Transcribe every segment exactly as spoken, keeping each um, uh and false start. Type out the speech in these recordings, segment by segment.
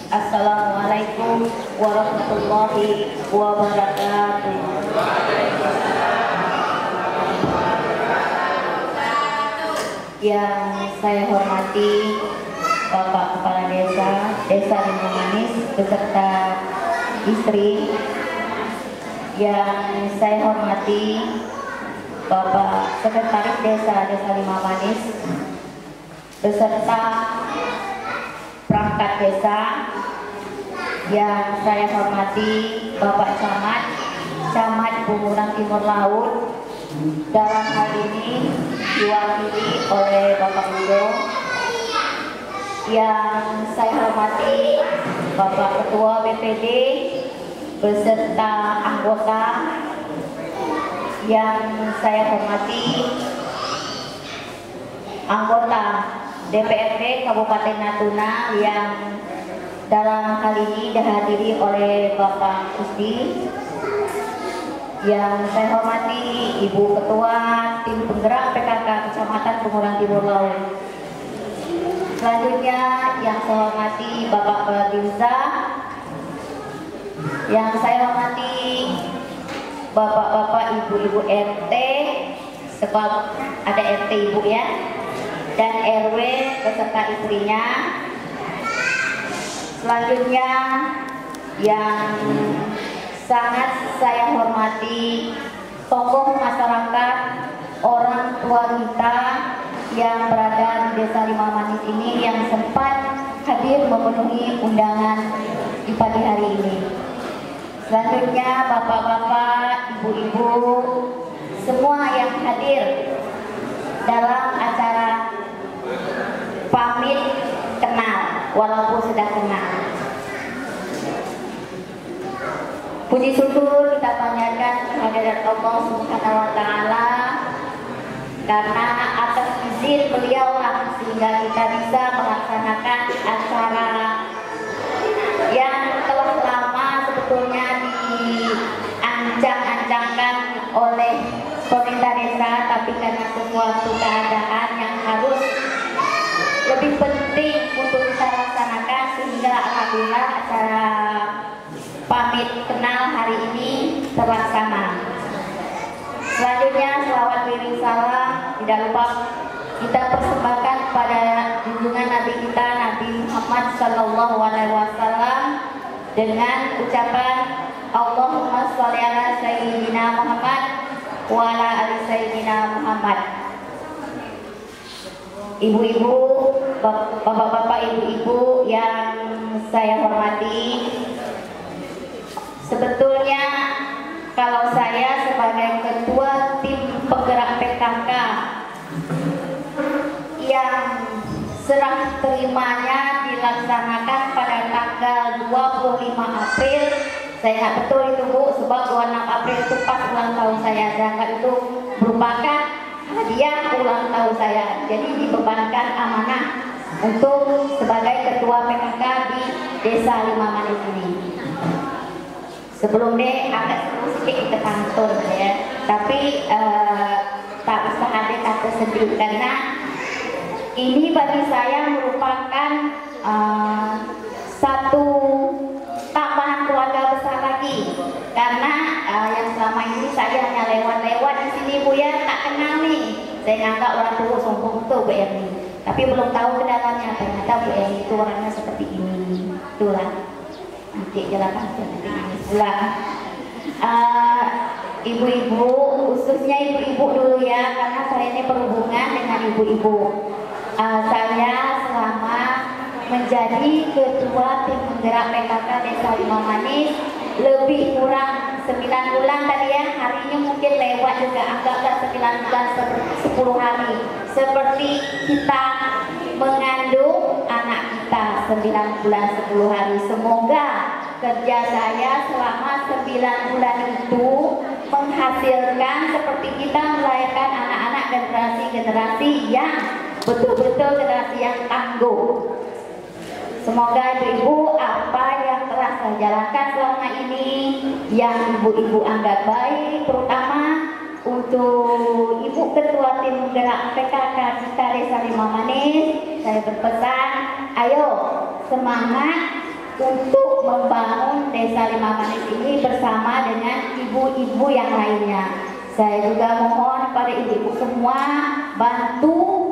Assalamualaikum warahmatullahi wabarakatuh. Yang saya hormati Bapak Kepala Desa Desa Limau Manis beserta istri, yang saya hormati Bapak Sekretaris Desa Desa Limau Manis beserta perangkat desa, yang saya hormati Bapak Camat Camat Bunguran Timur Laut, dalam hal ini diwakili oleh Bapak Udo, yang saya hormati Bapak Ketua B P D beserta anggota, yang saya hormati anggota D P R D Kabupaten Natuna, yang dalam hal ini dihadiri oleh Bapak Kusdi, yang saya hormati Ibu Ketua Tim Penggerak P K K Kecamatan Bunguran Timur Laut. Selanjutnya yang saya hormati Bapak Babinsa, yang saya hormati Bapak-bapak, Ibu-ibu R T, sebab ada R T Ibu ya, dan R W beserta istrinya. Selanjutnya yang sangat saya hormati tokoh masyarakat, orang tua kita yang berada di Desa Limau Manis ini, yang sempat hadir memenuhi undangan di pagi hari ini. Selanjutnya bapak-bapak, ibu-ibu, semua yang hadir dalam acara pamit kenal walaupun sudah kenal. Puji syukur kita panjatkan kehadirat Allah Subhanahu wa taala, karena atas izin beliau lah sehingga kita bisa melaksanakan acara yang telah lama sebetulnya diancang-ancangkan oleh pemerintah desa, tapi karena sesuatu keadaan yang harus lebih penting untuk kita laksanakan, sehingga alhamdulillah acara pamit kenal hari ini terlaksana. Selanjutnya selawat wirid salam tidak lupa kita persembahkan kepada junjungan Nabi kita Nabi Muhammad Sallallahu Alaihi Wasallam dengan ucapan Allahumma sholli ala sayyidina Muhammad wa ala ali sayyidina Muhammad. Ibu-ibu, bapak-bapak, ibu-ibu yang saya hormati, sebetulnya kalau saya sebagai ketua tim penggerak P K K yang serah terimanya dilaksanakan pada tanggal dua puluh lima April, saya ingat betul itu Bu, sebab dua puluh enam April itu pas ulang tahun saya, dan itu merupakan hadiah ulang tahun saya. Jadi dibebankan amanah untuk sebagai ketua P K K di Desa Limau Manis ini. Sebelum deh agak sedikit kita pantun ya, tapi uh, tak bisa ada kata sedih karena ini bagi saya merupakan uh, satu tambahan keluarga besar lagi, karena uh, yang selama ini saya hanya lewat-lewat di sini Bu ya, tak kenal nih. Saya nganggap orang tua sombong tuh Bu Erni, tapi belum tahu kedatangannya, ternyata Bu Erni itu orangnya seperti ini. Itulah nanti jelaskan nanti pulang. Uh, ibu-ibu, khususnya ibu-ibu dulu ya, karena saya ini berhubungan dengan ibu-ibu. Uh, saya selama menjadi ketua tim penggerak P K K Desa Limau Manis lebih kurang sembilan bulan tadi ya, harinya mungkin lewat juga, anggaplah sembilan bulan sepuluh hari, seperti kita mengandung anak kita sembilan bulan sepuluh hari. Semoga kerja saya selama sembilan bulan itu menghasilkan seperti kita melahirkan anak-anak generasi-generasi yang betul-betul generasi yang tangguh. Semoga ibu-ibu apa yang telah saya jalankan selama ini yang ibu-ibu anggap baik, terutama untuk ibu ketua tim penggerak P K K kita Desa Limau Manis, saya berpesan, ayo semangat, untuk membangun Desa Lima Manis ini bersama dengan ibu-ibu yang lainnya. Saya juga mohon kepada ibu-ibu semua bantu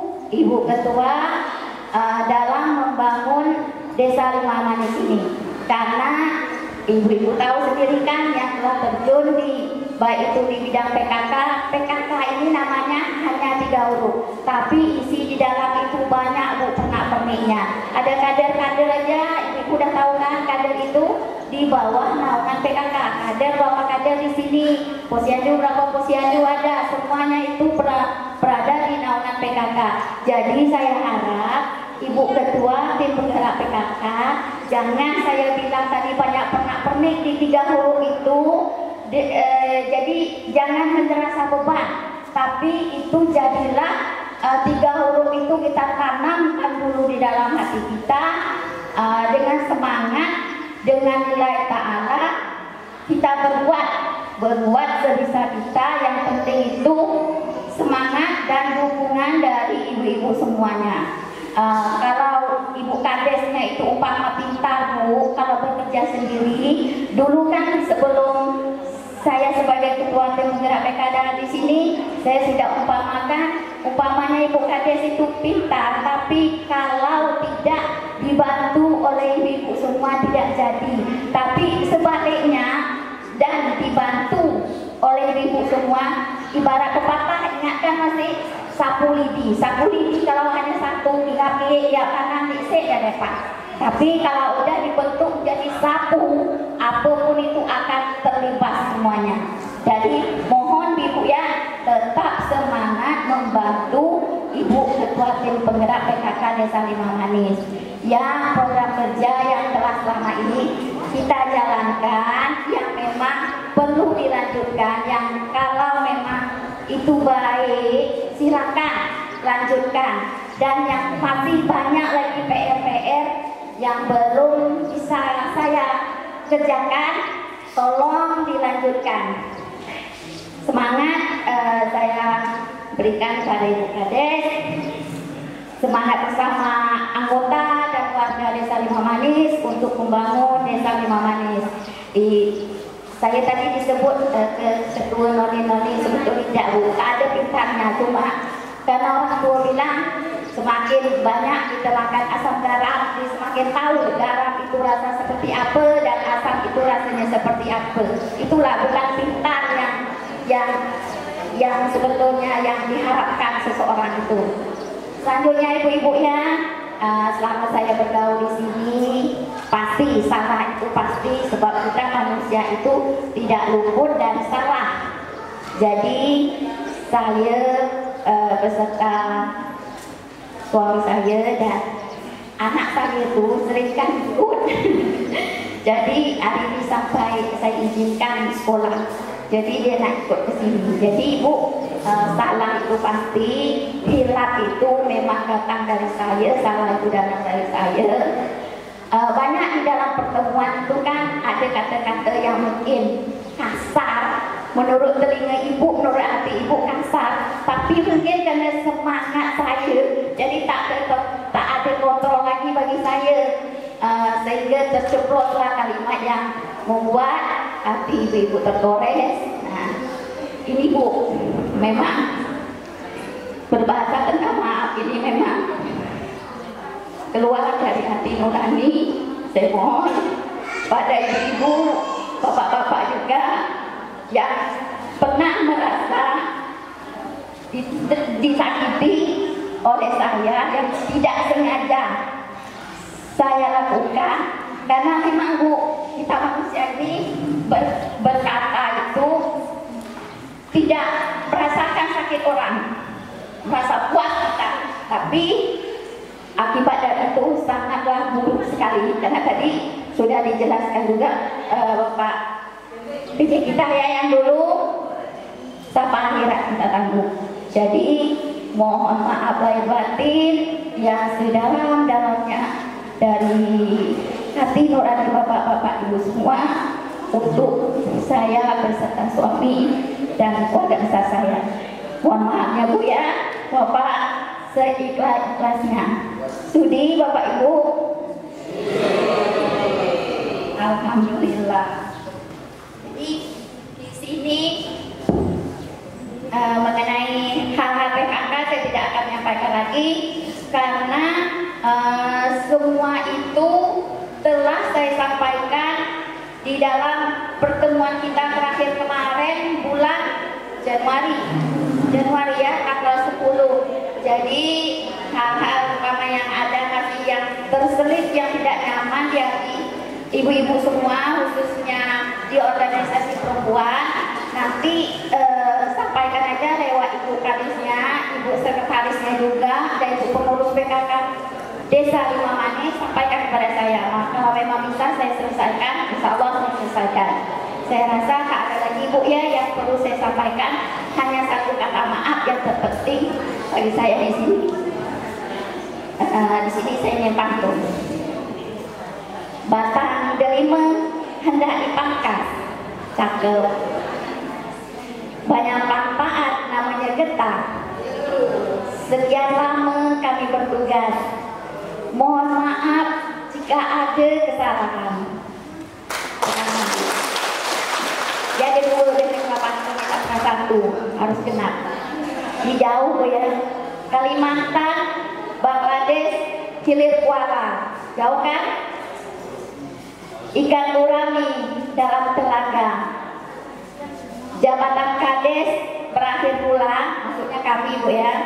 Ibu Ketua uh, dalam membangun Desa Lima Manis ini, karena ibu-ibu tahu sendiri kan yang telah terjun di baik itu di bidang P K K. P K K ini namanya hanya tiga huruf, tapi isi di dalam itu banyak bu pernak-perniknya. Ada kader-kader aja, ibu udah tahu kan kader itu di bawah naungan P K K. Kader berapa kader di sini? Posyandu berapa posyandu ada? Semuanya itu berada di naungan P K K. Jadi saya harap Ibu Ketua tim penggerak P K K, jangan saya bilang tadi banyak pernak-pernik di tiga huruf itu, de, eh, jadi jangan merasa beban, tapi itu jadilah eh, tiga huruf itu kita tanamkan dulu di dalam hati kita eh, dengan semangat, dengan nilai ta'ala, kita berbuat, berbuat sebisa kita. Yang penting itu semangat dan dukungan dari ibu-ibu semuanya. Uh, kalau ibu kadesnya itu umpama pintar bu, kalau bekerja sendiri, dulu kan sebelum saya sebagai ketua tim penggerak P K K di sini, saya sudah umpamakan, umpamanya ibu kades itu pintar, tapi kalau tidak dibantu oleh ibu semua tidak jadi. Tapi sebaliknya dan dibantu oleh ibu semua, ibarat pepatah, ingatkan masih sapu lidi, sapu lidi kalau hanya satu tiga kali ya kanan dicek ya depan. Tapi kalau udah dibentuk jadi sapu, apapun itu akan terlibat semuanya. Jadi mohon ibu ya tetap semangat membantu ibu ketua tim penggerak P K K Desa Lima Manis. Ya, program kerja yang telah selama ini kita jalankan, yang memang perlu dilanjutkan, yang kalau memang itu baik silakan lanjutkan, dan yang masih banyak lagi P R-P R yang belum bisa saya kerjakan, tolong dilanjutkan. Semangat eh, saya berikan kepada Ibu Kades, semangat bersama anggota dan warga Desa Lima Manis untuk membangun Desa Lima Manis. Di saya tadi disebut uh, ke ketua noni-noni sebetulnya tidak bu, tak ada pintarnya, cuma karena orang tua bilang semakin banyak diterangkan asam garam, semakin tahu garam itu rasa seperti apa dan asam itu rasanya seperti apa. Itulah bukan pintar yang yang yang sebetulnya yang diharapkan seseorang itu. Selanjutnya ibu-ibu ya, uh, selama saya bergaul di sini pasti salah itu pasti, sebab kita manusia itu tidak luput dan salah. Jadi saya uh, beserta suami saya dan anak saya itu seringkan ikut. Jadi hari ini sampai saya izinkan di sekolah, jadi dia nak ikut ke sini. Jadi ibu uh, salah itu pasti, hilaf itu memang datang dari saya, salah itu datang dari saya. Uh, banyak di dalam pertemuan itu kan ada kata-kata yang mungkin kasar menurut telinga ibu, menurut hati ibu kasar, tapi mungkin karena semangat saya jadi tak ada, tak ada kontrol lagi bagi saya, uh, sehingga terceploslah kalimat yang membuat hati ibu-ibu tergores. Nah, ini bu, memang berbahasa tentang maaf ini memang keluar dari hati nurani. Saya mohon pada ibu-ibu, bapak-bapak juga yang pernah merasa disakiti oleh saya yang tidak sengaja saya lakukan, karena memang bu, kita manusia ini ber, berkata itu tidak merasakan sakit orang, merasa puas kita, tapi akibat dari itu sangatlah buruk sekali. Karena tadi sudah dijelaskan juga uh, Bapak P J kita ya yang dulu, sampai akhirat kita tangguh. Jadi mohon maaf lahir batin yang sedalam-dalamnya dari hati nurani bapak-bapak ibu semua untuk saya beserta suami dan keluarga besar saya. Mohon maaf ya bu ya, bapak seikhlas-ikhlasnya. Sudi bapak ibu. Alhamdulillah. Jadi di sini uh, mengenai hal-hal P K K saya tidak akan menyampaikan lagi karena uh, semua itu telah saya sampaikan di dalam pertemuan kita terakhir kemarin bulan Januari Januari ya, tanggal sepuluh. Jadi hal-hal pertama yang ada masih yang terselip, yang tidak nyaman di hati ibu-ibu semua, khususnya di organisasi perempuan, nanti eh, sampaikan aja lewat ibu kadisnya, ibu sekretarisnya juga, dan ibu pengurus P K K Desa Lima Manis, sampaikan kepada saya. Maka kalau memang bisa saya selesaikan, insya Allah saya selesaikan. Saya rasa tak ada lagi ibu ya yang perlu saya sampaikan, hanya satu kata maaf yang terpenting bagi saya di sini. Uh, di sini saya ingin pantun. Batang delima hendak dipangkas, cakep. Banyak manfaat namanya getah. Sekian lama kami bertugas. Mohon maaf jika ada kesalahan. Jadi dulu dengan pantun kita satu harus genap. Di jauh ya, Kalimantan, Bangladesh, Hilir Kuala, jauh kan? Ikan gurami dalam telaga. Jabatan Kades berakhir pula, maksudnya kami bu ya.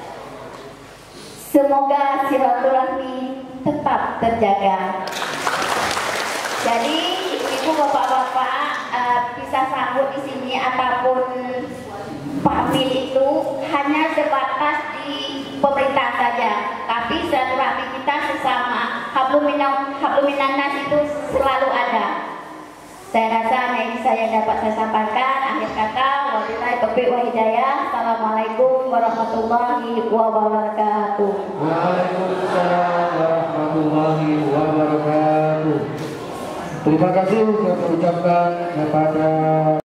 Semoga silaturahmi tetap terjaga. Jadi ibu bapak-bapak uh, bisa sambut di sini ataupun pamil itu hanya sebatas di pemerintah saja, tapi silaturahmi kita sesama habluminan habluminanas itu selalu ada. Saya rasa ini saya dapat saya sampaikan. Akhir kata, wabillahi taufiq wal hidayah. Assalamualaikum warahmatullahi wabarakatuh. Waalaikumsalam warahmatullahi wabarakatuh. Terima kasih kami ucapkan kepada